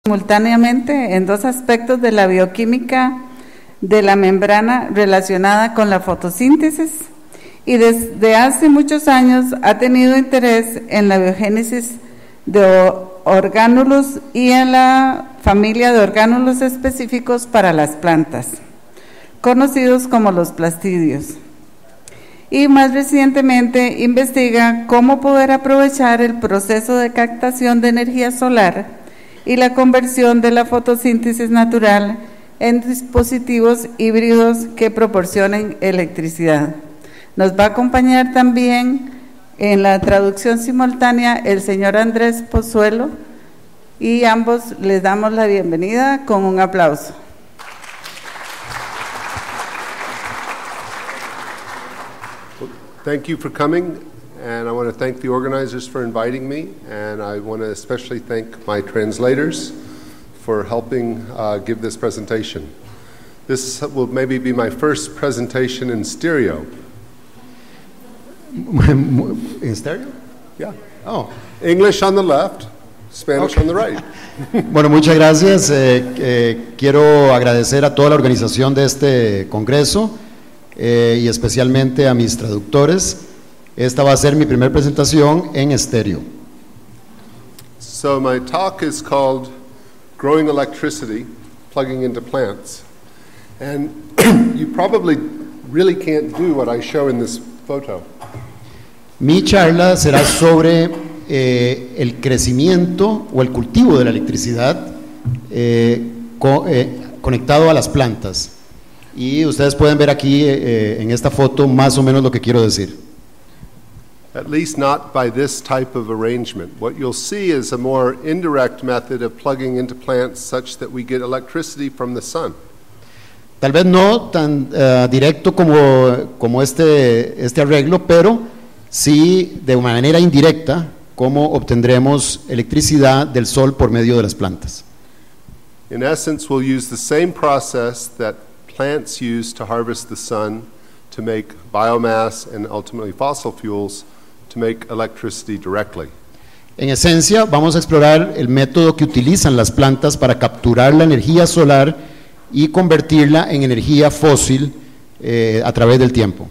simultáneamente en dos aspectos de la bioquímica de la membrana relacionada con la fotosíntesis y desde hace muchos años ha tenido interés en la biogénesis de orgánulos y en la familia de orgánulos específicos para las plantas, conocidos como los plastidios. Y más recientemente investiga cómo poder aprovechar el proceso de captación de energía solar y la conversión de la fotosíntesis natural en dispositivos híbridos que proporcionen electricidad. Nos va a acompañar también en la traducción simultánea el señor Andrés Pozuelo y ambos les damos la bienvenida con un aplauso. Thank you for coming, and I want to thank the organizers for inviting me, and I want to especially thank my translators for helping give this presentation. This will maybe be my first presentation in stereo. ¿En stereo? Yeah. Oh. English on the left, Spanish on the right. Bueno, muchas gracias. Quiero agradecer a toda la organización de este congreso y especialmente a mis traductores. Esta va a ser mi primera presentación en estéreo. So my talk is called Growing Electricity, Plugging into Plants. And you probably really can't do what I show in this photo. Mi charla será sobre el crecimiento o el cultivo de la electricidad conectado a las plantas. Y ustedes pueden ver aquí en esta foto más o menos lo que quiero decir. At least not by this type of arrangement. What you'll see is a more indirect method of plugging into plants such that we get electricity from the sun. Tal vez no tan directo como este arreglo, pero sí de una manera indirecta cómo obtendremos electricidad del sol por medio de las plantas. In essence, we'll use the same process that plants use to harvest the sun to make biomass and ultimately fossil fuels to make electricity directly. En esencia, vamos a explorar el método que utilizan las plantas para capturar la energía solar y convertirla en energía fósil a través del tiempo.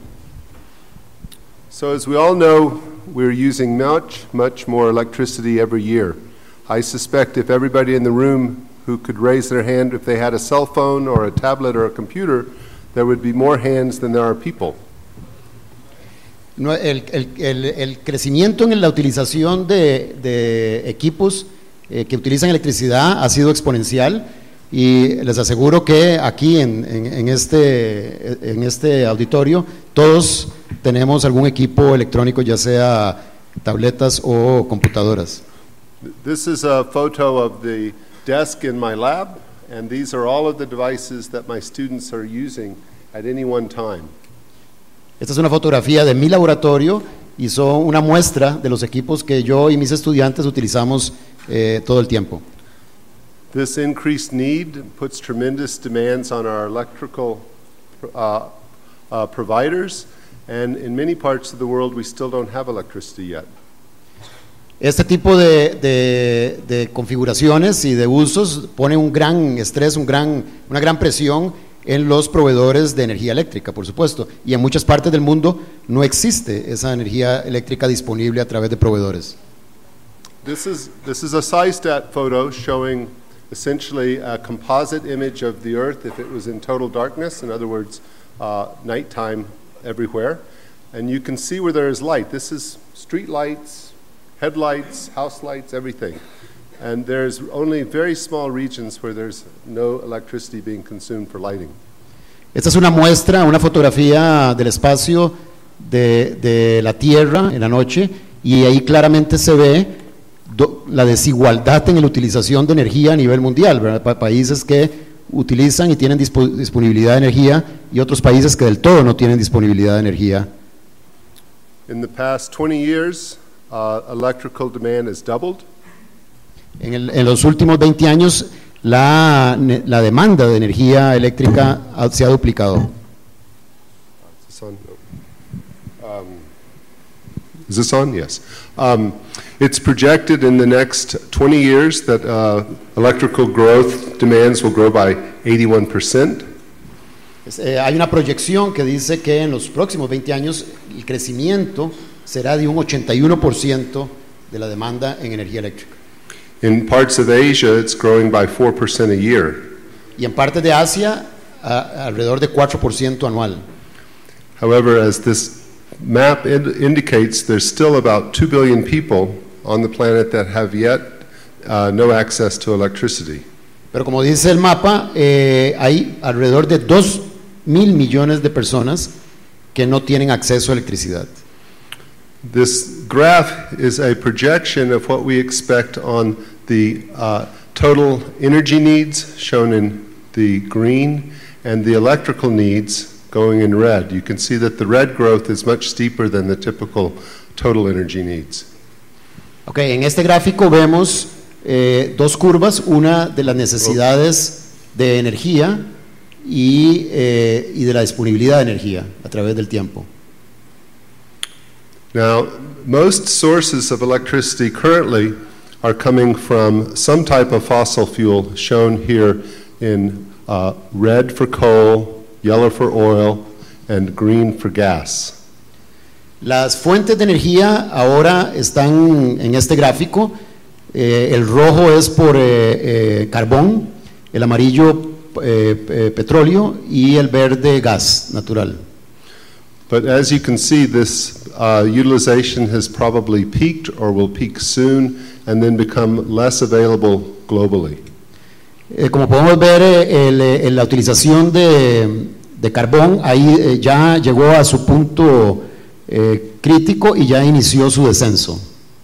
So as we all know, we're using much more electricity every year. I suspect if everybody in the room who could raise their hand if they had a cell phone or a tablet or a computer, there would be more hands than there are people. No, el crecimiento en la utilización de equipos que utilizan electricidad ha sido exponencial y les aseguro que aquí en este auditorio todos tenemos algún equipo electrónico, ya sea tabletas o computadoras. This is a photo of the desk in my lab, and these are all of the devices that my students are using at any one time. Esta es una fotografía de mi laboratorio y son una muestra de los equipos que yo y mis estudiantes utilizamos todo el tiempo. This increased need puts tremendous demands on our electrical providers, and in many parts of the world we still don't have electricity yet. Este tipo de configuraciones y de usos pone un gran estrés, una gran presión en los proveedores de energía eléctrica, por supuesto, y en muchas partes del mundo no existe esa energía eléctrica disponible a través de proveedores. This is a SciStat photo showing essentially a composite image of the Earth if it was in total darkness, in other words, nighttime everywhere, and you can see where there is light. This is street lights, headlights, house lights, everything. And there's only very small regions where there's no electricity being consumed for lighting. Esta es una muestra, una fotografía del espacio de la Tierra en la noche, y ahí claramente se ve la desigualdad en la utilización de energía a nivel mundial, ¿verdad? Países que utilizan y tienen disponibilidad de energía y otros países que del todo no tienen disponibilidad de energía. In the past 20 years, electrical demand has doubled. En los últimos 20 años la demanda de energía eléctrica se ha duplicado. Is this on? Yes. It's projected in the next 20 years that electrical growth demands will grow by 81%. Hay una proyección que dice que en los próximos 20 años el crecimiento será de un 81% de la demanda en energía eléctrica. In parts of Asia, it's growing by 4% a year. Y en partes de Asia, alrededor de 4% anual. However, as this map indicates, there's still about 2 billion people on the planet that have yet no access to electricity. Pero como dice el mapa, hay alrededor de 2.000 millones de personas que no tienen acceso a electricidad. This graph is a projection of what we expect on the total energy needs, shown in the green, and the electrical needs, going in red. You can see that the red growth is much steeper than the typical total energy needs. Okay, en este gráfico vemos dos curvas, una de las necesidades de energía y de la disponibilidad de energía a través del tiempo. Now, most sources of electricity currently are coming from some type of fossil fuel, shown here in red for coal, yellow for oil, and green for gas. Las fuentes de energía ahora están en este gráfico. El rojo es por carbón, el amarillo petróleo y el verde gas natural. But as you can see, this utilization has probably peaked or will peak soon and then become less available globally. Como podemos ver, la utilización de carbón ahí ya llegó a su punto crítico y ya inició su descenso.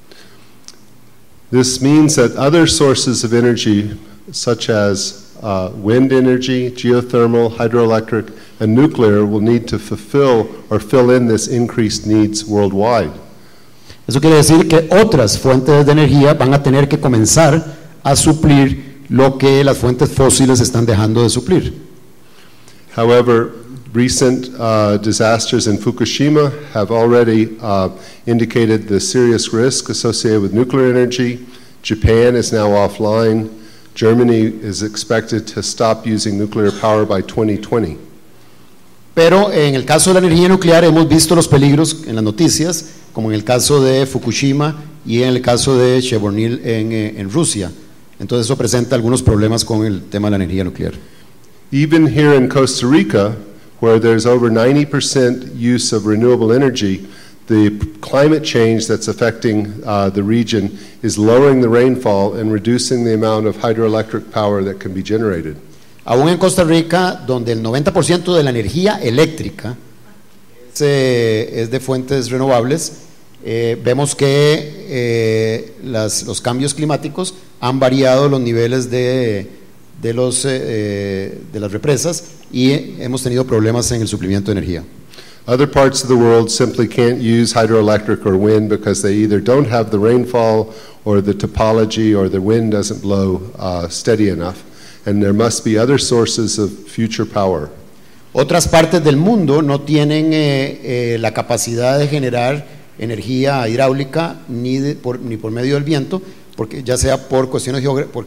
This means that other sources of energy, such as wind energy, geothermal, hydroelectric, and nuclear, will need to fulfill or fill in this increased needs worldwide. Eso quiere decir que otras fuentes de energía van a tener que comenzar a suplir lo que las fuentes fósiles están dejando de suplir. However, recent disasters in Fukushima have already indicated the serious risk associated with nuclear energy. Japan is now offline. Germany is expected to stop using nuclear power by 2020. Pero en el caso de la energía nuclear hemos visto los peligros en las noticias, como en el caso de Fukushima y en el caso de Chernobyl en Rusia. Entonces eso presenta algunos problemas con el tema de la energía nuclear. Even here in Costa Rica, where there's over 90% use of renewable energy, the climate change that's affecting the region is lowering the rainfall and reducing the amount of hydroelectric power that can be generated. Aún en Costa Rica, donde el 90% de la energía eléctrica es de fuentes renovables, vemos que los cambios climáticos han variado los niveles de las represas y hemos tenido problemas en el suplimiento de energía. Other parts of the world simply can't use hydroelectric or wind because they either don't have the rainfall or the topology or the wind doesn't blow steady enough, and there must be other sources of future power. Otras partes del mundo no tienen la capacidad de generar energía hidráulica ni por medio del viento, porque ya sea por cuestiones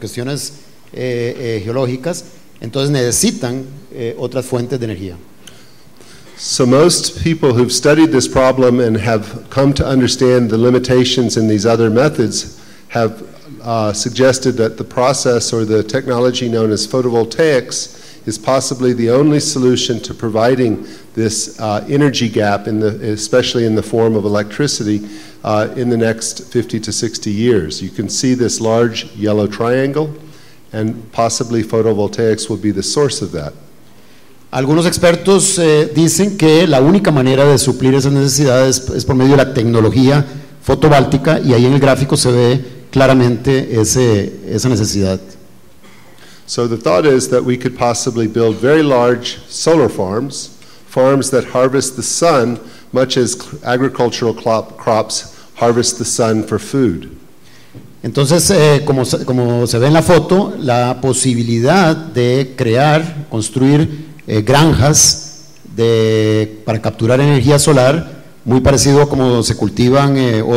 geológicas, entonces necesitan otras fuentes de energía. So most people who've studied this problem and have come to understand the limitations in these other methods have suggested that the process or the technology known as photovoltaics is possibly the only solution to providing this energy gap, especially in the form of electricity, in the next 50 to 60 years. You can see this large yellow triangle, and possibly photovoltaics will be the source of that. Algunos expertos dicen que la única manera de suplir esas necesidades es por medio de la tecnología fotovoltaica, y ahí en el gráfico se ve claramente esa necesidad. So the thought is that we could possibly build very large solar farms that harvest the sun, much as agricultural crops harvest the sun for food. Entonces, como se ve en la foto, la posibilidad de construir granjas para capturar energía solar muy parecido a como se cultivan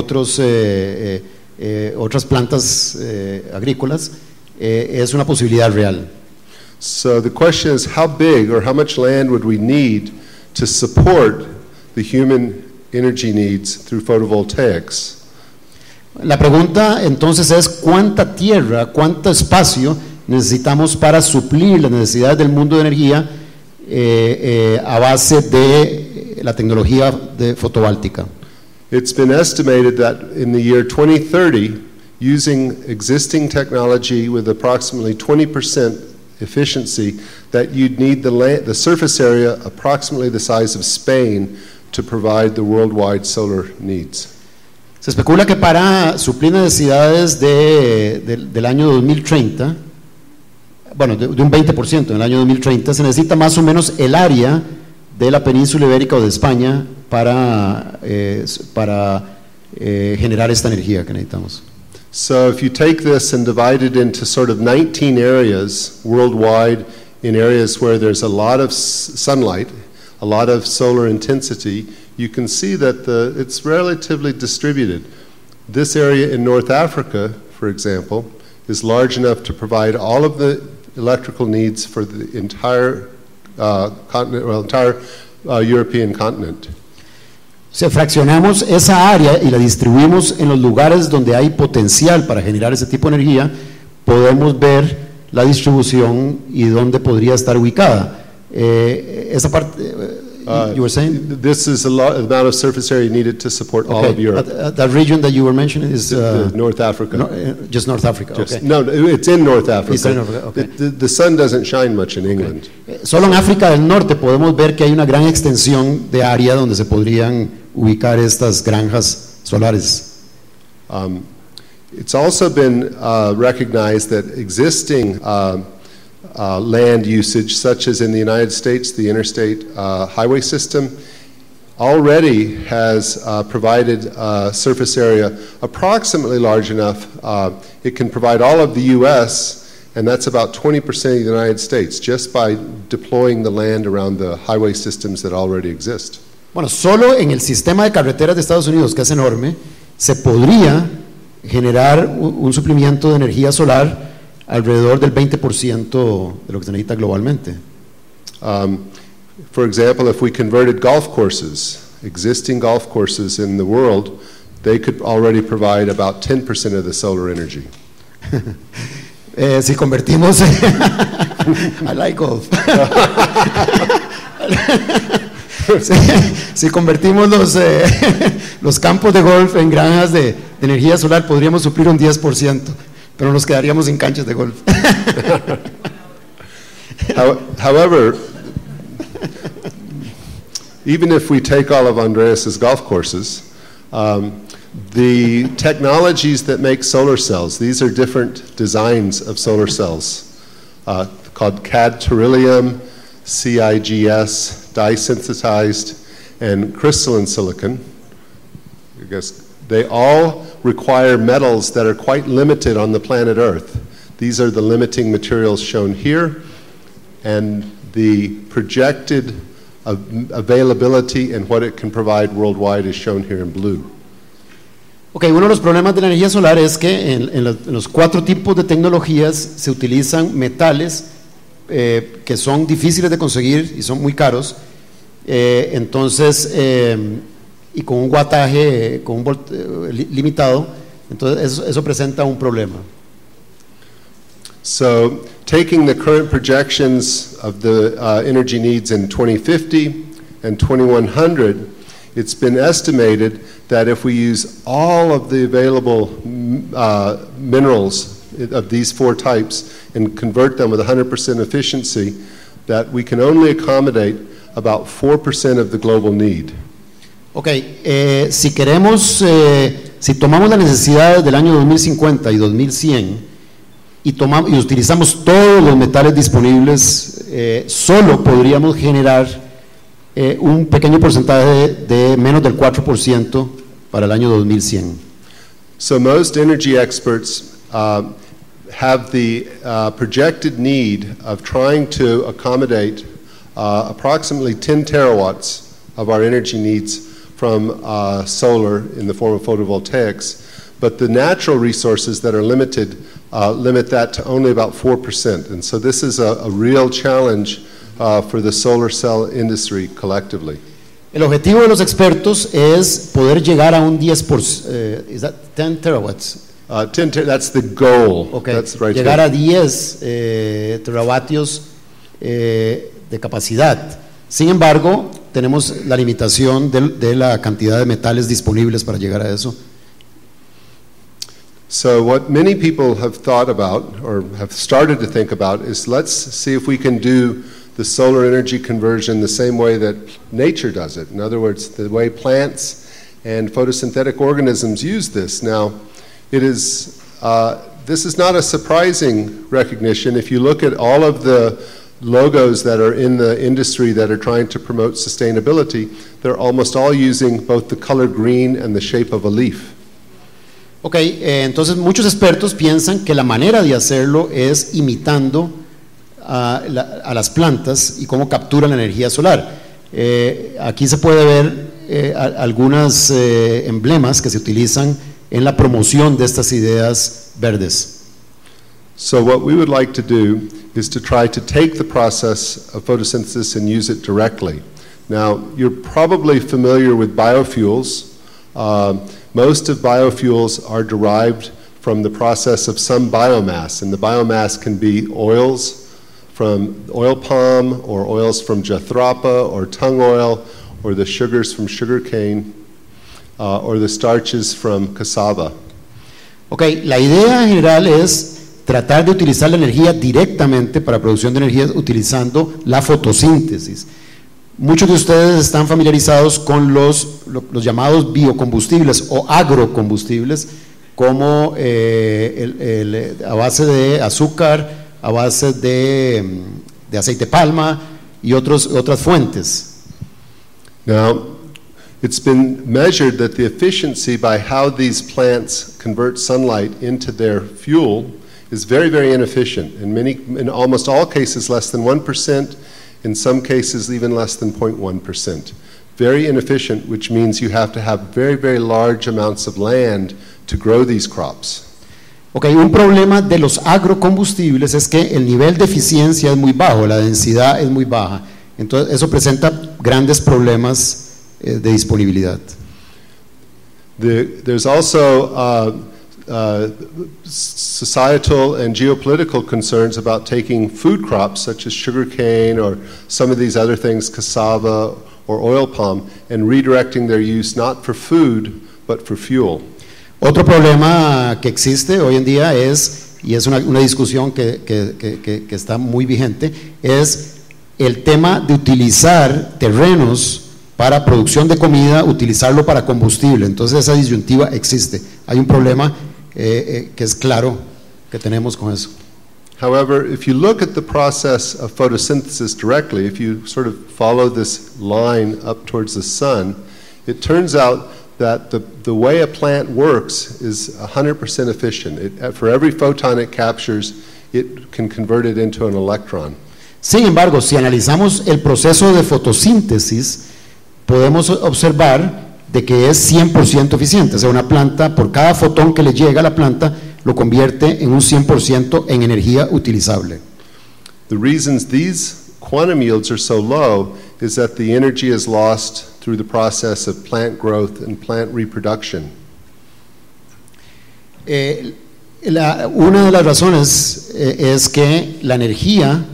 otras plantas agrícolas, es una posibilidad real. So the question is, how big or how much land would we need to support the human energy needs through photovoltaics? La pregunta entonces es cuánta tierra, cuánto espacio necesitamos para suplir las necesidades del mundo de energía a base de la tecnología de fotovoltaica. It's been estimated that in the year 2030, using existing technology with approximately 20% efficiency, that you'd need the surface area approximately the size of Spain to provide the worldwide solar needs. Se especula que para suplir necesidades del año 2030, bueno, de un 20% en el año 2030, se necesita más o menos el área de la península ibérica o de España para generar esta energía que necesitamos. So if you take this and divide it into sort of 19 areas worldwide, in areas where there's a lot of sunlight, a lot of solar intensity, you can see that it's relatively distributed. This area in North Africa, for example, is large enough to provide all of the electrical needs for the entire continent, well, entire European continent. Si fraccionamos esa área y la distribuimos en los lugares donde hay potencial para generar ese tipo de energía, podemos ver la distribución y dónde podría estar ubicada. Esa parte, you were saying? This is the amount of surface area needed to support all of Europe. That region that you were mentioning is North Africa. Just North Africa. Just, okay. No, it's in North Africa. It's in North Africa. Okay. The sun doesn't shine much in England. Solo en África del Norte podemos ver que hay una gran extensión de área donde se podrían ubicar estas granjas solares. It's also been recognized that existing land usage, such as in the United States, the interstate highway system, already has provided a surface area approximately large enough. It can provide all of the U.S., and that's about 20% of the United States, just by deploying the land around the highway systems that already exist. Bueno, solo en el sistema de carreteras de Estados Unidos, que es enorme, se podría generar un suplimiento de energía solar alrededor del 20% de lo que se necesita globalmente. For example, if we converted golf courses, existing golf courses in the world, they could already provide about 10% of the solar energy. Si convertimos I like golf. Si convertimos los campos de golf en granjas de energía solar, podríamos suplir un 10%, pero nos quedaríamos sin canchas de golf. However, even if we take all of Andreas's golf courses, the technologies that make solar cells, these are different designs of solar cells, called cadmium, CIGS, dye-synthesized, and crystalline silicon. I guess they all require metals that are quite limited on the planet Earth. These are the limiting materials shown here, and the projected availability and what it can provide worldwide is shown here in blue. Ok, uno de los problemas de la energía solar es que en los 4 tipos de tecnologías se utilizan metales que son difíciles de conseguir y son muy caros, entonces, y con un wattaje limitado, entonces eso presenta un problema. So, taking the current projections of the energy needs in 2050 and 2100, it's been estimated that if we use all of the available minerals of these 4 types and convert them with 100% efficiency, that we can only accommodate about 4% of the global need. Ok, si queremos, si tomamos las necesidades del año 2050 y 2100 y utilizamos todos los metales disponibles, solo podríamos generar un pequeño porcentaje de menos del 4% para el año 2100. So most energy experts have the projected need of trying to accommodate approximately 10 terawatts of our energy needs from solar in the form of photovoltaics, but the natural resources that are limited limit that to only about 4%. And so this is a real challenge for the solar cell industry collectively. El objetivo de los expertos es poder llegar a un 10%, is that 10 terawatts? That's the goal. Okay. That's right. Llegar a 10 teravatios de capacidad. Sin embargo, tenemos la limitación de la cantidad de metales disponibles para llegar a eso. So what many people have thought about or have started to think about is let's see if we can do the solar energy conversion the same way that nature does it. In other words, the way plants and photosynthetic organisms use this. Now, this is not a surprising recognition. If you look at all of the logos that are in the industry that are trying to promote sustainability, they're almost all using both the color green and the shape of a leaf. Ok, entonces muchos expertos piensan que la manera de hacerlo es imitando a las plantas y cómo capturan la energía solar. Aquí se puede ver algunos emblemas que se utilizan en la promoción de estas ideas verdes. So what we would like to do is to try to take the process of photosynthesis and use it directly. Now, you're probably familiar with biofuels. Most of biofuels are derived from the process of some biomass, and the biomass can be oils from oil palm, or oils from jathrapa, or tung oil, or the sugars from sugarcane, or the starches from cassava. Ok, la idea general es tratar de utilizar la energía directamente para producción de energía utilizando la fotosíntesis. Muchos de ustedes están familiarizados con los llamados biocombustibles o agrocombustibles, como a base de azúcar, a base de aceite de palma y otras fuentes. Now, it's been measured that the efficiency by how these plants convert sunlight into their fuel is very, very inefficient. In almost all cases, less than 1%. In some cases, even less than 0.1%. Very inefficient, which means you have to have very, very large amounts of land to grow these crops. Ok, un problema de los agrocombustibles es que el nivel de eficiencia es muy bajo, la densidad es muy baja. Entonces, eso presenta grandes problemas de disponibilidad. There's also societal and geopolitical concerns about taking food crops such as sugarcane or some of these other things, cassava or oil palm, and redirecting their use not for food but for fuel. Otro problema que existe hoy en día es una discusión que está muy vigente, es el tema de utilizar terrenos para producción de comida, utilizarlo para combustible. Entonces esa disyuntiva existe. Hay un problema que es claro que tenemos con eso. However, if you look at the process of photosynthesis directly, if you sort of follow this line up towards the sun, it turns out that the way a plant works is 100% efficient. For every photon it captures, it can convert it into an electron. Sin embargo, si analizamos el proceso de fotosíntesis, podemos observar de que es 100% eficiente. O sea, una planta, por cada fotón que le llega a la planta, lo convierte en un 100% en energía utilizable. The reasons these quantum yields are so low is that the energy is lost through the process of plant growth and plant reproduction. Una de las razones es que la energía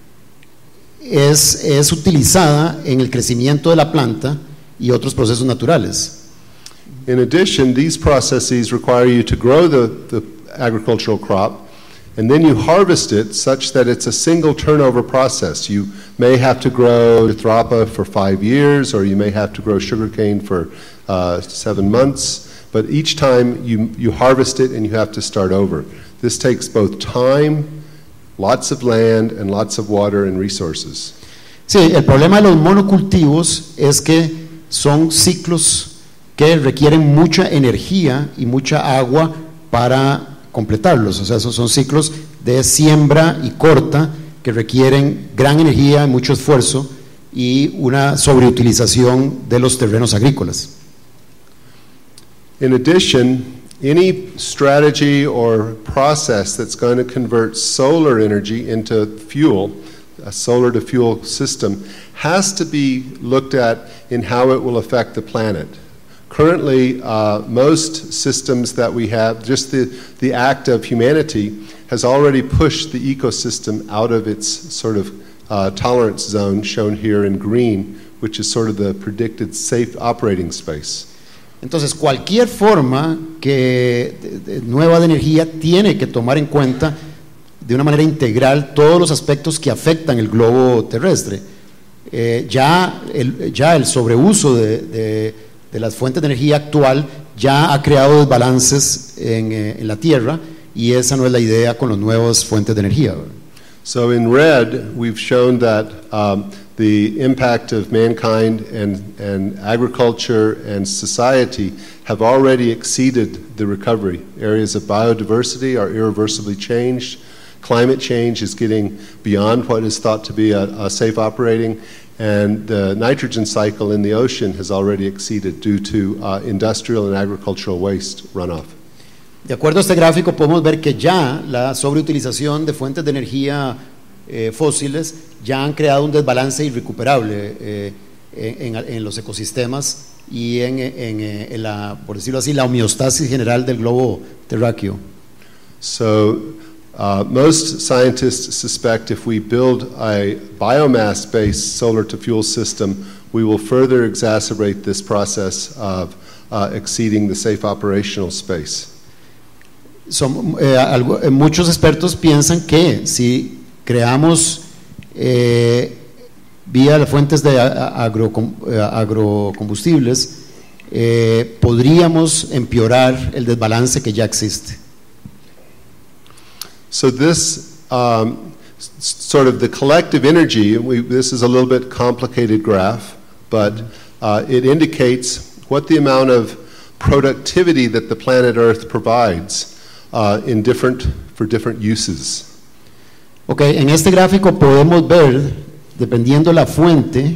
es utilizada en el crecimiento de la planta y otros procesos naturales. In addition, these processes require you to grow the agricultural crop, and then you harvest it such that it's a single turnover process. You may have to grow jathrapa for 5 years, or you may have to grow sugarcane for 7 months, but each time you harvest it and you have to start over. This takes both time, lots of land, and lots of water and resources. Sí, el problema de los monocultivos es que son ciclos que requieren mucha energía y mucha agua para completarlos. O sea, esos son ciclos de siembra y corta que requieren gran energía y mucho esfuerzo y una sobreutilización de los terrenos agrícolas. In addition, any strategy or process that's going to convert solar energy into fuel, a solar to fuel system, has to be looked at in how it will affect the planet. Currently, most systems that we have, just the act of humanity has already pushed the ecosystem out of its sort of tolerance zone, shown here in green, which is sort of the predicted safe operating space. Entonces, cualquier forma nueva de energía tiene que tomar en cuenta de una manera integral todos los aspectos que afectan el globo terrestre. Ya el sobreuso de las fuentes de energía actual ya ha creado desbalances en la Tierra, y esa no es la idea con las nuevas fuentes de energía. So in red, we've shown that the impact of mankind and agriculture and society have already exceeded the recovery. Areas of biodiversity are irreversibly changed. Climate change is getting beyond what is thought to be a safe operating, and the nitrogen cycle in the ocean has already exceeded due to industrial and agricultural waste runoff. De acuerdo a este gráfico podemos ver que ya la sobreutilización de fuentes de energía fósiles ya han creado un desbalance irrecuperable en los ecosistemas y en la, por decirlo así, la homeostasis general del globo terráqueo. So most scientists suspect if we build a biomass-based solar to fuel system, we will further exacerbate this process of exceeding the safe operational space. Muchos expertos piensan que si creamos vía las fuentes de agrocombustibles, podríamos empeorar el desbalance que ya existe. So this sort of the collective energy, this is a little bit complicated graph, but it indicates what the amount of productivity that the planet Earth provides for different uses. Okay, en este gráfico podemos ver, dependiendo la fuente.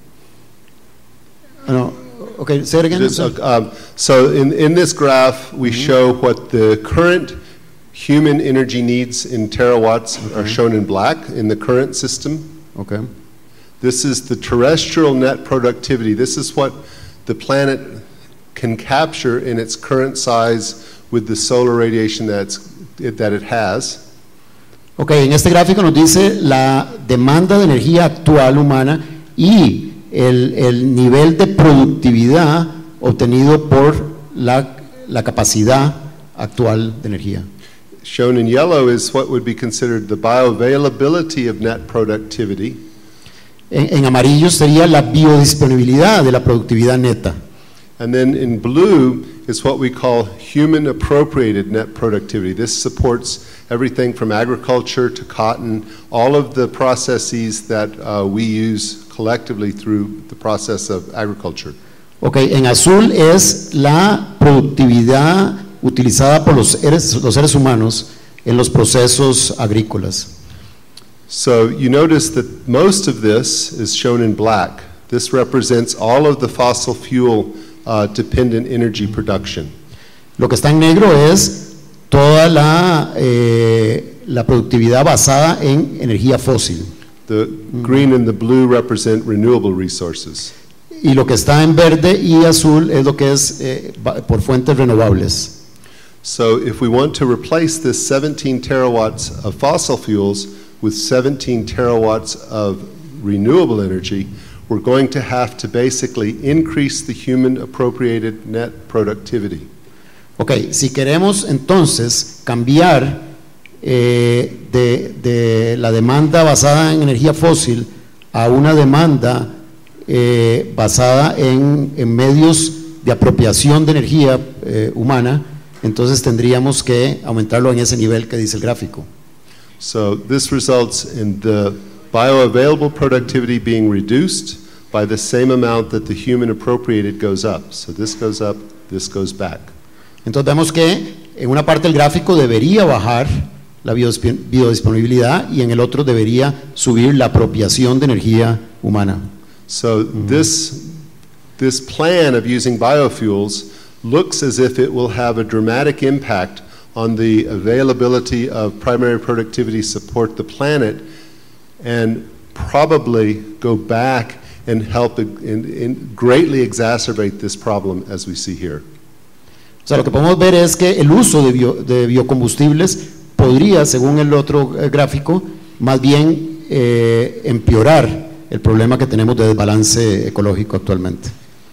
Okay, say it again. So in this graph, we show what the current human energy needs in terawatts are shown in black in the current system. Okay. This is the terrestrial net productivity. This is what the planet can capture in its current size with the solar radiation that it has. Okay, en este gráfico nos dice la demanda de energía actual humana y el nivel de productividad obtenido por la capacidad actual de energía. Shown in yellow is what would be considered the bioavailability of net productivity. En amarillo sería la biodisponibilidad de la productividad neta. And then in blue is what we call human appropriated net productivity. This supports everything from agriculture to cotton, all of the processes that we use collectively through the process of agriculture. Okay, en azul es la productividad utilizada por los seres humanos en los procesos agrícolas. So you notice that most of this is shown in black. This represents all of the fossil fuel dependent energy production. Lo que está en negro es toda la productividad basada en energía fósil. The green and the blue represent renewable resources. Y lo que está en verde y azul es lo que es por fuentes renovables. So if we want to replace this 17 terawatts of fossil fuels with 17 terawatts of renewable energy, we're going to have to basically increase the human appropriated net productivity. Okay, si queremos entonces cambiar de la demanda basada en energía fósil a una demanda basada en medios de apropiación de energía humana, entonces tendríamos que aumentarlo en ese nivel que dice el gráfico. So this results in the bioavailable productivity being reduced by the same amount that the human appropriated goes up. So this goes up, this goes back. Entonces vemos que en una parte del gráfico debería bajar la biodisponibilidad y en el otro debería subir la apropiación de energía humana. So this plan of using biofuels looks as if it will have a dramatic impact on the availability of primary productivity to support the planet and probably go back and help greatly exacerbate this problem as we see here. O sea, lo que podemos ver es que el uso de biocombustibles podría, según el otro gráfico, más bien empeorar el problema que tenemos de desbalance ecológico actualmente.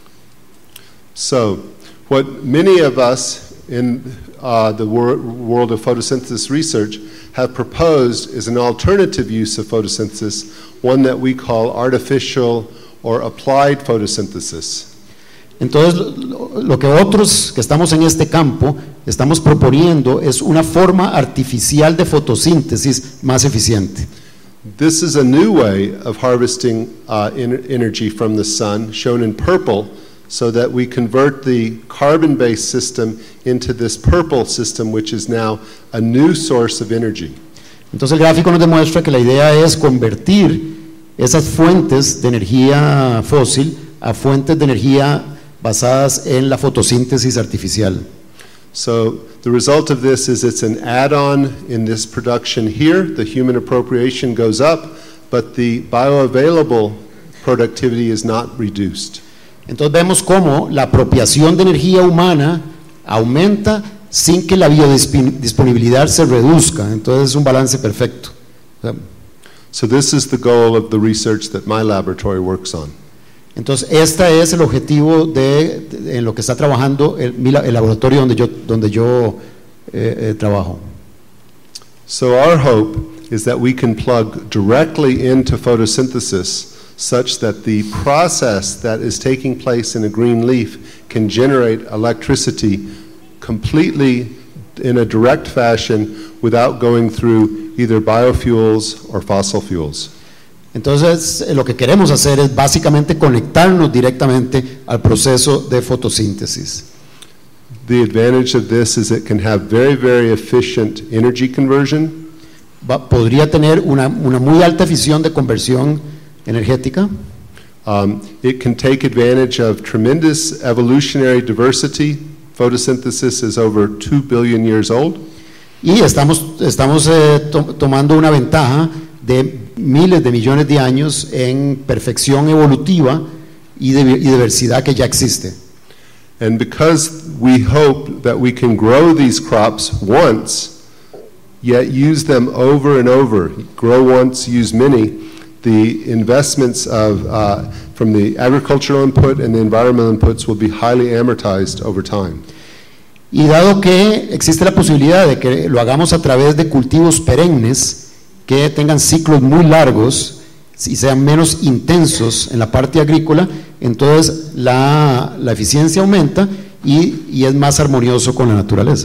So, what many of us in the world of photosynthesis research have proposed is an alternative use of photosynthesis, one that we call artificial or applied photosynthesis. Entonces, lo que otros que estamos en este campo estamos proponiendo es una forma artificial de fotosíntesis más eficiente. This is a new way of harvesting energy from the sun, shown in purple, so that we convert the carbon-based system into this purple system, which is now a new source of energy. Entonces el gráfico nos demuestra que la idea es convertir esas fuentes de energía fósil a fuentes de energía basadas en la fotosíntesis artificial. So the result of this is it's an add-on in this production here. The human appropriation goes up, but the bioavailable productivity is not reduced. Entonces vemos cómo la apropiación de energía humana aumenta sin que la biodisponibilidad se reduzca. Entonces es un balance perfecto. So this is the goal of the research that my laboratory works on. Entonces este es el objetivo en lo que está trabajando el laboratorio donde yo trabajo. So our hope is that we can plug directly into photosynthesis such that the process that is taking place in a green leaf can generate electricity completely in a direct fashion without going through either biofuels or fossil fuels. Entonces lo que queremos hacer es básicamente conectarnos directamente al proceso de fotosíntesis. The advantage of this is it can have very, very efficient energy conversion. Podría tener una muy alta eficiencia de conversión energética. It can take advantage of tremendous evolutionary diversity. Photosynthesis is over 2 billion years old. Y estamos tomando una ventaja de miles de millones de años en perfección evolutiva y diversidad que ya existe. And because we hope that we can grow these crops once, yet use them over and over, grow once, use many, the investments from the agricultural input and the environmental inputs will be highly amortized over time. Y dado que existe la posibilidad de que lo hagamos a través de cultivos perennes que tengan ciclos muy largos y sean menos intensos en la parte agrícola, entonces la eficiencia aumenta y es más armonioso con la naturaleza.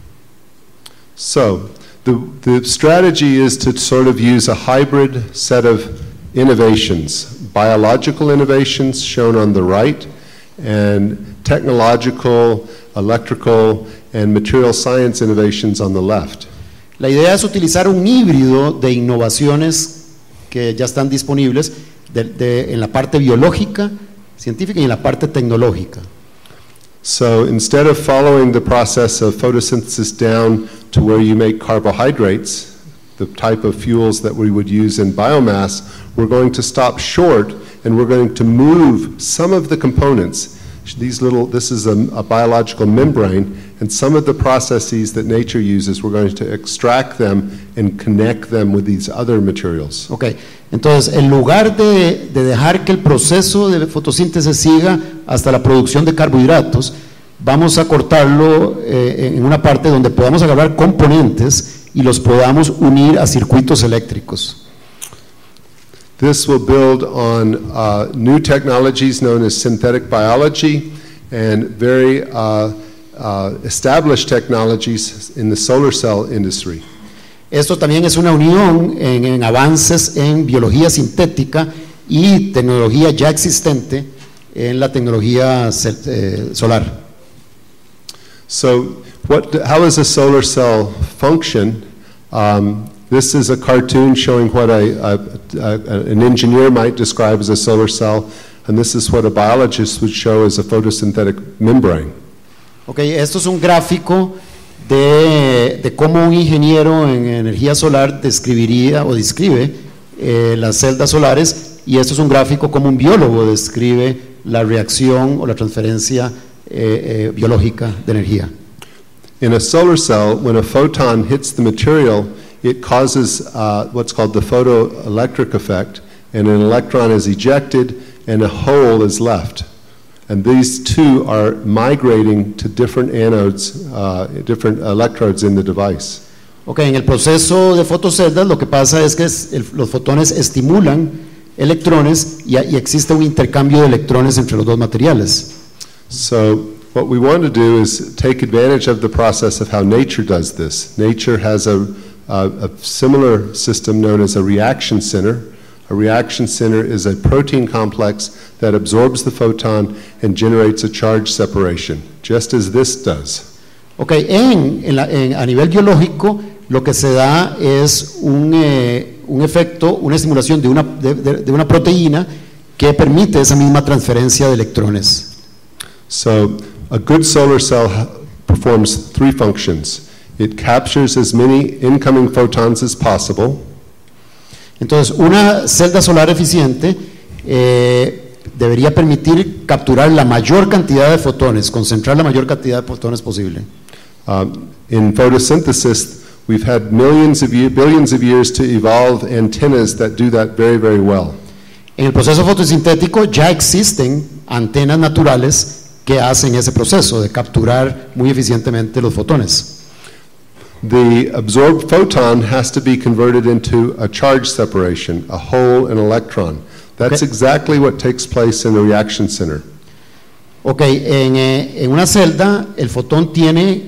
So, the strategy is to sort of use a hybrid set of innovations, biological innovations shown on the right, and technological, electrical, and material science innovations on the left. La idea es utilizar un híbrido de innovaciones que ya están disponibles en la parte biológica, científica y en la parte tecnológica. So instead of following the process of photosynthesis down to where you make carbohydrates, the type of fuels that we would use in biomass, we're going to stop short and we're going to move some of the components. This is a biological membrane, and some of the processes that nature uses, we're going to extract them and connect them with these other materials. Okay. Entonces, en lugar de dejar que el proceso de fotosíntesis siga hasta la producción de carbohidratos, vamos a cortarlo en una parte donde podamos agarrar componentes y los podamos unir a circuitos eléctricos. This will build on new technologies known as synthetic biology and very established technologies in the solar cell industry. Esto también es una unión en avances en biología sintética y tecnología ya existente en la tecnología solar. So, how does a solar cell function? This is a cartoon showing what an engineer might describe as a solar cell, and this is what a biologist would show as a photosynthetic membrane. Okay, esto es un gráfico de cómo un ingeniero en energía solar describiría o describe las celdas solares, y esto es un gráfico como un biólogo describe la reacción o la transferencia biológica de energía. In a solar cell, when a photon hits the material, it causes what's called the photoelectric effect, and an electron is ejected and a hole is left. And these two are migrating to different anodes, different electrodes in the device. Okay, en el proceso de fotoceldas lo que pasa es que los fotones estimulan electrones y existe un intercambio de electrones entre los dos materiales. So what we want to do is take advantage of the process of how nature does this. Nature has a similar system known as a reaction center. A reaction center is a protein complex that absorbs the photon and generates a charge separation, just as this does. Okay, a nivel biológico lo que se da es un efecto, una estimulación de una proteína que permite esa misma transferencia de electrones. So a good solar cell performs three functions. It captures as many incoming photons as possible. Entonces, una celda solar eficiente debería permitir capturar la mayor cantidad de fotones, concentrar la mayor cantidad de fotones posible. In photosynthesis, we've had billions of years to evolve antennas that do that very, very well. En el proceso fotosintético ya existen antenas naturales que hacen ese proceso de capturar muy eficientemente los fotones. The absorbed photon has to be converted into a charge separation, a hole and electron. That's exactly what takes place in the reaction center. Okay, en una celda el fotón tiene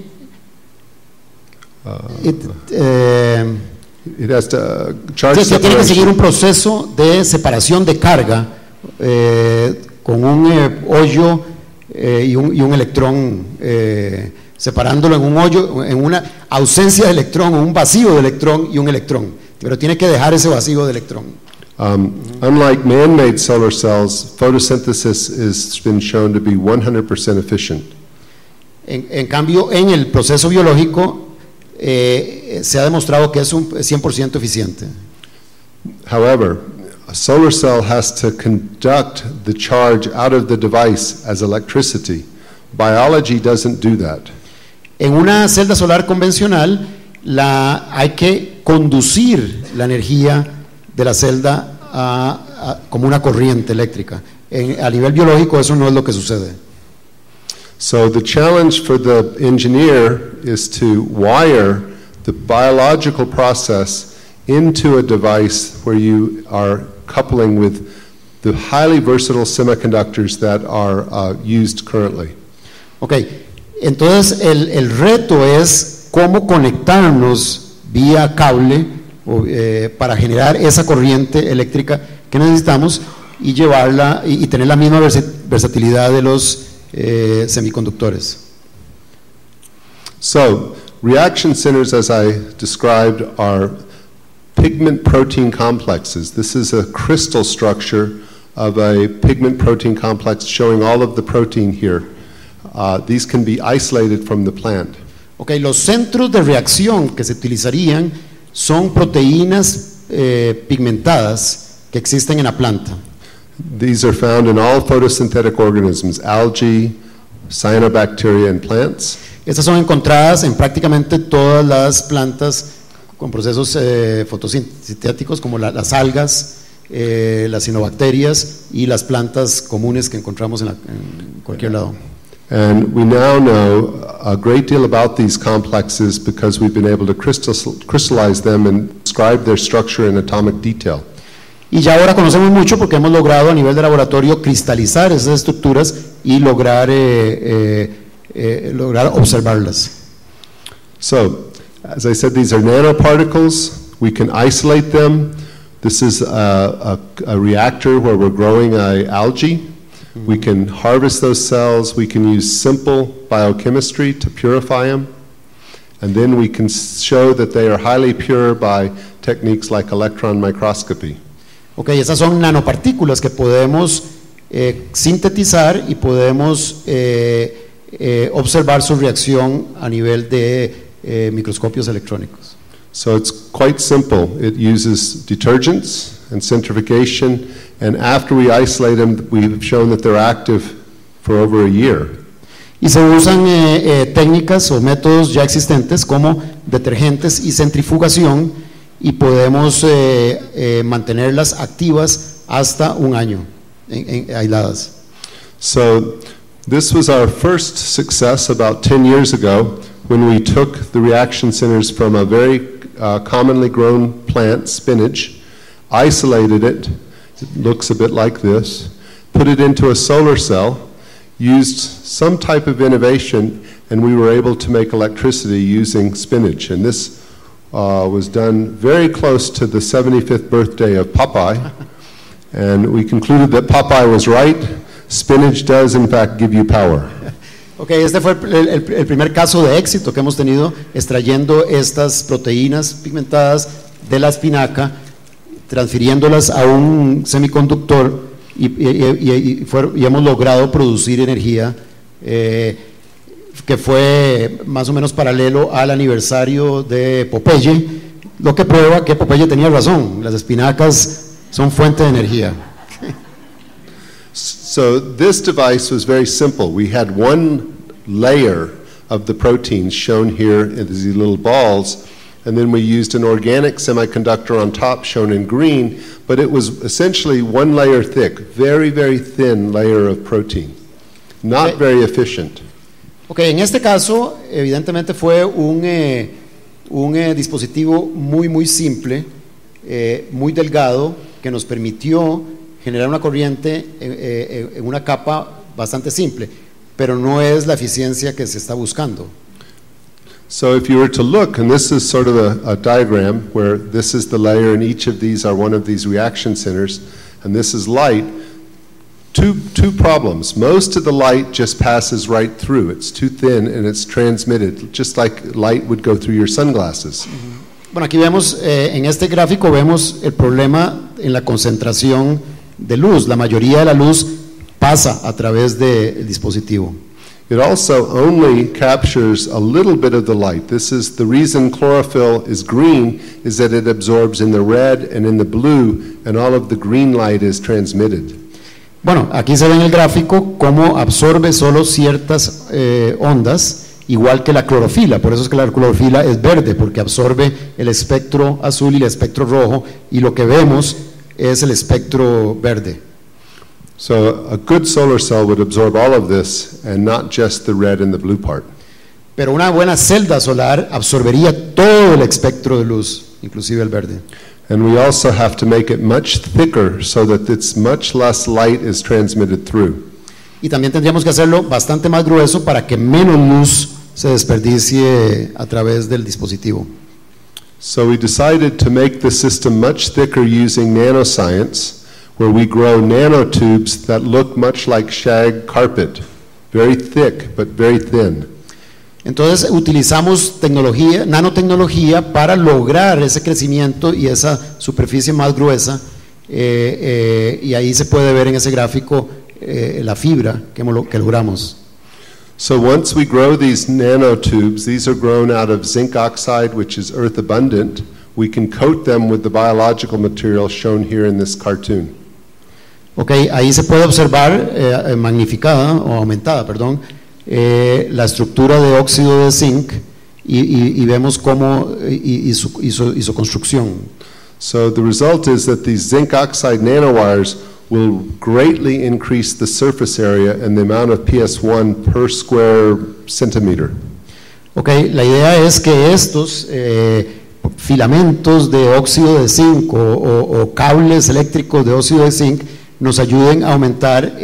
it has to charge tiene que seguir separation. un proceso de separación de carga con un hoyo y un electrón separándolo en un hoyo, en una ausencia de electrón, un vacío de electrón y un electrón, pero tiene que dejar ese vacío de electrón. Unlike man-made solar cells, photosynthesis has been shown to be 100% efficient. En cambio, en el proceso biológico se ha demostrado que es 100% eficiente. However, a solar cell has to conduct the charge out of the device as electricity. Biology doesn't do that. En una celda solar convencional hay que conducir la energía de la celda como una corriente eléctrica. A nivel biológico eso no es lo que sucede. So the challenge for the engineer is to wire the biological process into a device where you are coupling with the highly versatile semiconductors that are used currently. Okay, entonces el reto es cómo conectarnos vía cable para generar esa corriente eléctrica que necesitamos y llevarla y tener la misma versatilidad de los semiconductores. So, reaction centers, as I described, are pigment protein complexes. This is a crystal structure of a pigment protein complex showing all of the protein here. These can be isolated from the plant. Okay, los centros de reacción que se utilizarían son proteínas pigmentadas que existen en la planta. These are found in all photosynthetic organisms, algae, cyanobacteria, and plants. Estas son encontradas en prácticamente todas las plantas con procesos fotosintéticos como las algas, las cianobacterias y las plantas comunes que encontramos en cualquier lado. And we now know a great deal about these complexes because we've been able to crystallize them and describe their structure in atomic detail. Y ya ahora conocemos mucho porque hemos logrado a nivel de laboratorio cristalizar esas estructuras y lograr observarlas. So, as I said, these are nanoparticles. We can isolate them. This is a reactor where we're growing algae. We can harvest those cells. We can use simple biochemistry to purify them. And then we can show that they are highly pure by techniques like electron microscopy. Ok, esas son nanopartículas que podemos sintetizar y podemos observar su reacción a nivel de microscopios electrónicos. So it's quite simple. It uses detergents and centrifugation, and after we isolate them, we've shown that they're active for over a year. Y se usan técnicas o métodos ya existentes como detergentes y centrifugación y podemos mantenerlas activas hasta un año, aisladas. So this was our first success about 10 years ago when we took the reaction centers from a very commonly grown plant, spinach, isolated it looks a bit like this, put it into a solar cell, used some type of innovation, and we were able to make electricity using spinach. And this was done very close to the 75th birthday of Popeye. And we concluded that Popeye was right. Spinach does, in fact, give you power. Ok, este fue el primer caso de éxito que hemos tenido extrayendo estas proteínas pigmentadas de la espinaca, transfiriéndolas a un semiconductor y hemos logrado producir energía que fue más o menos paralelo al aniversario de Popeye, lo que prueba que Popeye tenía razón, las espinacas son fuente de energía. So this device was very simple. We had one layer of the proteins shown here in these little balls, and then we used an organic semiconductor on top shown in green, but it was essentially one layer thick, very, very thin layer of protein, not very efficient. Ok, en este caso evidentemente fue un dispositivo muy simple, muy delgado, que nos permitió generar una corriente en una capa bastante simple, pero no es la eficiencia que se está buscando. So if you were to look, and this is sort of a diagram where this is the layer and each of these are one of these reaction centers, and this is light, two problems. Most of the light just passes right through. It's too thin and it's transmitted, just like light would go through your sunglasses. Bueno, aquí vemos, en este gráfico vemos el problema en la concentración de luz. La mayoría de la luz pasa a través del dispositivo. It also only captures a little bit of the light. This is the reason chlorophyll is green, is that it absorbs in the red and in the blue, and all of the green light is transmitted. Bueno, aquí se ve en el gráfico cómo absorbe solo ciertas ondas, igual que la clorofila. Por eso es que la clorofila es verde, porque absorbe el espectro azul y el espectro rojo, y lo que vemos es el espectro verde. So a good solar cell would absorb all of this and not just the red and the blue part. Pero una buena celda solar absorbería todo el espectro de luz, inclusive el verde. And we also have to make it much thicker so that it's much less light is transmitted through. Y también tendríamos que hacerlo bastante más grueso para que menos luz se desperdicie a través del dispositivo. So we decided to make the system much thicker using nanoscience, where we grow nanotubes that look much like shag carpet, very thick but very thin. Entonces utilizamos nanotecnología para lograr ese crecimiento y esa superficie más gruesa, y ahí se puede ver en ese gráfico la fibra que logramos. So once we grow these nanotubes, these are grown out of zinc oxide, which is earth abundant. We can coat them with the biological material shown here in this cartoon. Ok, ahí se puede observar magnificada o aumentada, perdón, la estructura de óxido de zinc y vemos cómo y su construcción. So the result is that these zinc oxide nanowires will greatly increase the surface area and the amount of PS1 per square centimeter. Ok, la idea es que estos filamentos de óxido de zinc o cables eléctricos de óxido de zinc nos ayuden a aumentar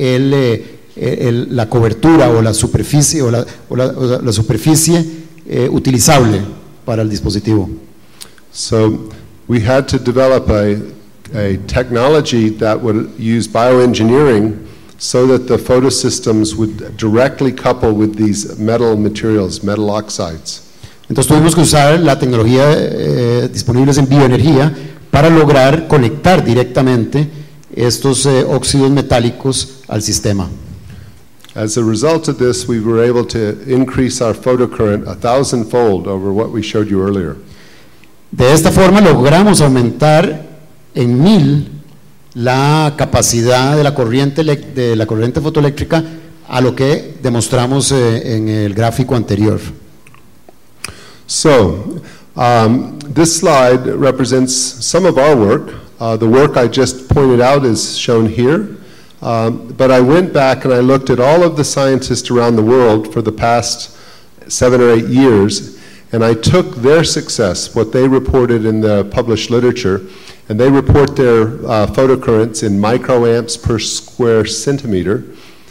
la cobertura o la superficie la superficie utilizable para el dispositivo. So we had to develop a technology that would use bioengineering so that the photosystems would directly couple with these metal materials, metal oxides. Entonces tuvimos que usar la tecnología disponibles en bioenergía para lograr conectar directamente estos óxidos metálicos al sistema. As a result of this, we were able to increase our photocurrent 1,000-fold over what we showed you earlier. De esta forma logramos aumentar en 1000 la capacidad de la corriente fotoeléctrica a lo que demostramos en el gráfico anterior. So, this slide represents some of our work. The work I just pointed out is shown here. But I went back and I looked at all of the scientists around the world for the past 7 or 8 years, and I took their success, what they reported in the published literature, and they report their photocurrents in microamps per square centimeter.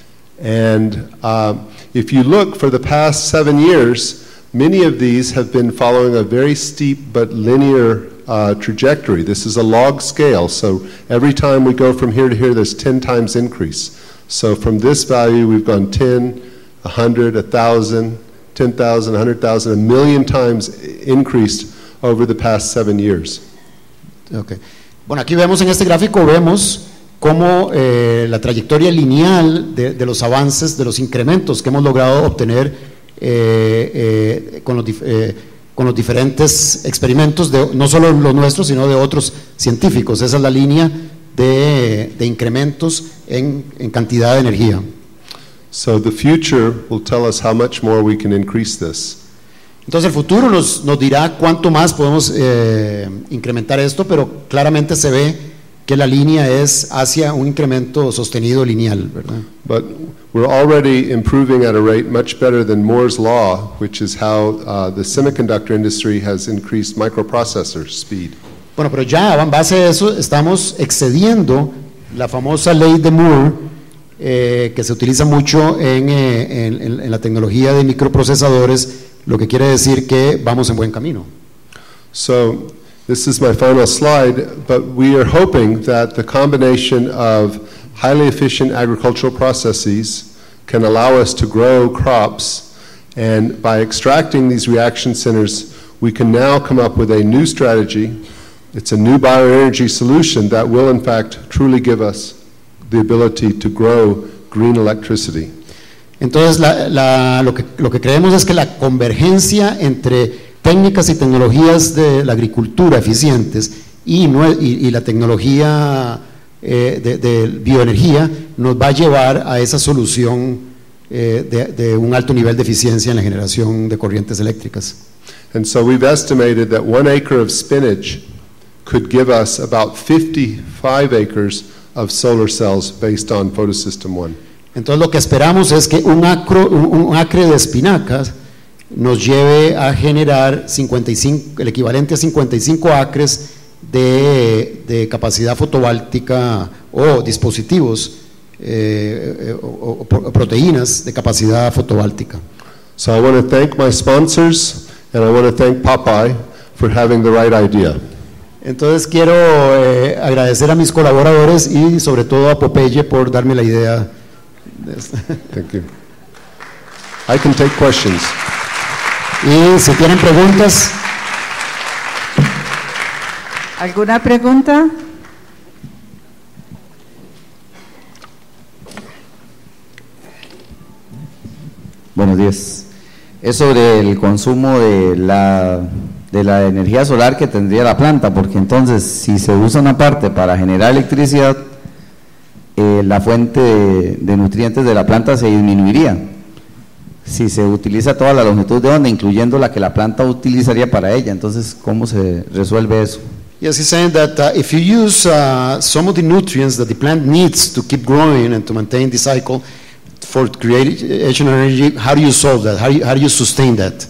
And if you look for the past 7 years, many of these have been following a very steep but linear trajectory. This is a log scale, so every time we go from here to here, there's 10 times increase. So from this value, we've gone 10, 100, 1,000, 10,000, 100,000, 1,000,000 times increased over the past 7 years. Okay. Bueno, aquí vemos en este gráfico, vemos cómo la trayectoria lineal de los avances, de los incrementos que hemos logrado obtener con los diferentes experimentos, no solo los nuestros, sino de otros científicos. Esa es la línea de incrementos en cantidad de energía. So the future will tell us how much more we can increase this. Entonces el futuro nos dirá cuánto más podemos incrementar esto, pero claramente se ve que la línea es hacia un incremento sostenido lineal, ¿verdad? But we're already improving at a rate much better than Moore's law, which is how the semiconductor industry has increased microprocessor speed. Bueno, pero ya en base a eso estamos excediendo la famosa ley de Moore, que se utiliza mucho en la tecnología de microprocesadores, lo que quiere decir que vamos en buen camino. So this is my final slide, but we are hoping that the combination of highly efficient agricultural processes can allow us to grow crops, and by extracting these reaction centers, we can now come up with a new strategy. It's a new bioenergy solution that will in fact truly give us the ability to grow green electricity. Entonces lo que creemos es que la convergencia entre técnicas y tecnologías de la agricultura eficientes y la tecnología de bioenergía nos va a llevar a esa solución de un alto nivel de eficiencia en la generación de corrientes eléctricas. And so we've estimated that 1 acre of spinach could give us about 55 acres of solar cells based on Photosystem 1. Entonces lo que esperamos es que un acre de espinacas nos lleve a generar el equivalente a 55 acres de capacidad fotovoltaica o dispositivos o proteínas de capacidad fotovoltaica. So I want to thank my sponsors and I want to thank Popeye for having the right idea. Entonces quiero agradecer a mis colaboradores y sobre todo a Popeye por darme la idea. Thank you. I can take questions. Y si tienen preguntas. ¿Alguna pregunta? Buenos días. Es sobre el consumo de la energía solar que tendría la planta, porque entonces si se usa una parte para generar electricidad, la fuente de nutrientes de la planta se disminuiría. Si se utiliza toda la longitud de onda, incluyendo la que la planta utilizaría para ella, entonces ¿cómo se resuelve eso? Yes, he's saying that if you use some of the nutrients that the plant needs to keep growing and to maintain the cycle for creation of energy, how do you solve that? How do you sustain that?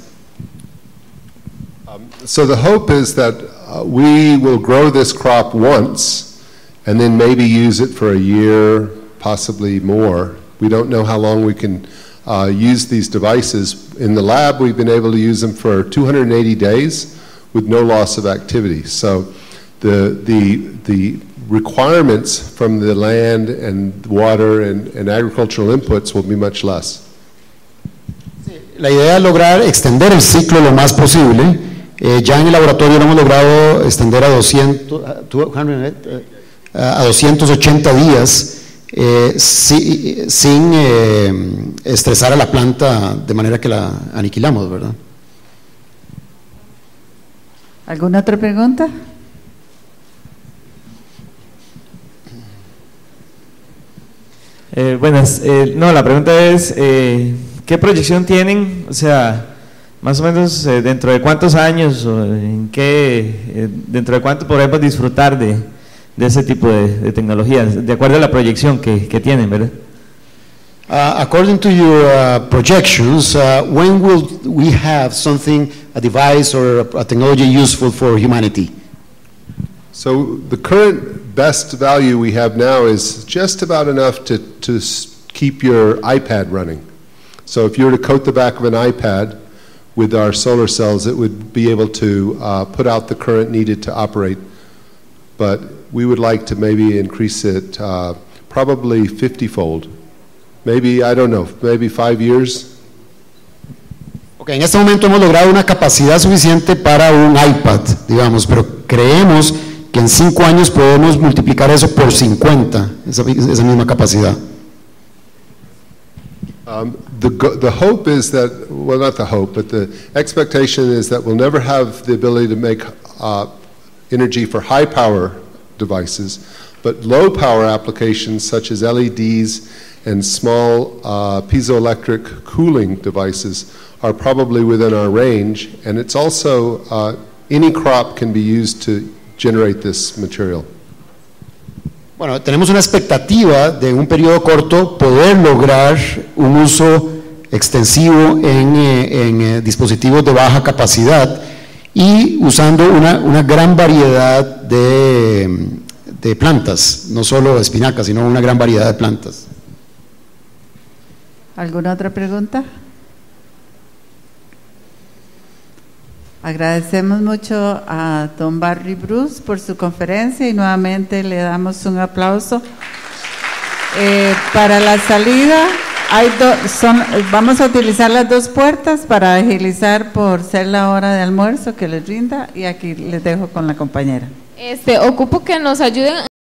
So the hope is that we will grow this crop once and then maybe use it for a year, possibly more. We don't know how long we can use these devices. In the lab, we've been able to use them for 280 days with no loss of activity. So the requirements from the land and water and agricultural inputs will be much less. La idea es lograr extender el ciclo lo más posible. Ya en el laboratorio lo hemos logrado extender a 280 días sin estresar a la planta de manera que la aniquilamos, ¿verdad? ¿Alguna otra pregunta? Buenas. No, la pregunta es, ¿qué proyección tienen? O sea, más o menos dentro de cuántos años, o dentro de cuánto podremos disfrutar de ese tipo de tecnologías, de acuerdo a la proyección que tienen, ¿verdad? According to your projections, when will we have something, a device or a technology useful for humanity? So the current best value we have now is just about enough to keep your iPad running. So if you were to coat the back of an iPad with our solar cells, it would be able to put out the current needed to operate. But we would like to maybe increase it probably 50-fold. Maybe, I don't know, maybe 5 years. Okay, en este momento hemos logrado una capacidad suficiente para un iPad, digamos, pero creemos que en 5 años podemos multiplicar eso por 50, esa misma capacidad. The hope is that, well, not the hope, but the expectation is that we'll never have the ability to make energy for high power devices, but low power applications such as LEDs and small piezoelectric cooling devices are probably within our range, and it's also any crop can be used to generate this material. Bueno, tenemos una expectativa de un periodo corto poder lograr un uso extensivo en dispositivos de baja capacidad y usando una gran variedad de plantas, no solo espinacas, sino una gran variedad de plantas. ¿Alguna otra pregunta? Agradecemos mucho a don Barry Bruce por su conferencia y nuevamente le damos un aplauso. Para la salida vamos a utilizar las 2 puertas para agilizar por ser la hora de almuerzo que les rinda, y aquí les dejo con la compañera. Ocupo que nos ayuden